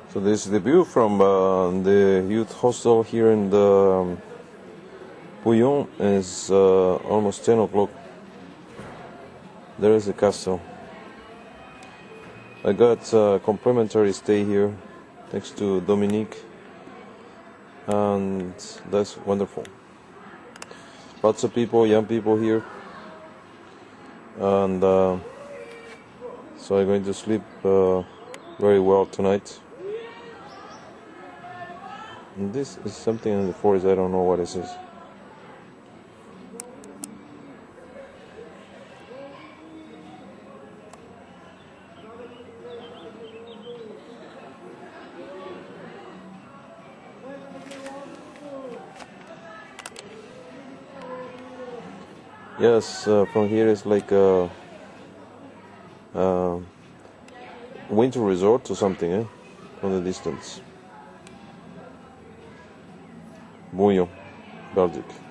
So this is the view from the youth hostel here in the Bouillon. Is almost 10 o'clock. There is the castle. I got a complimentary stay here next to Dominique, and that's wonderful. Lots of people, young people here, and so I'm going to sleep very well tonight. And this is something in the forest. I don't know what this is. Yes, from here it's like a winter resort or something, from the distance. Bouillon, Belgique.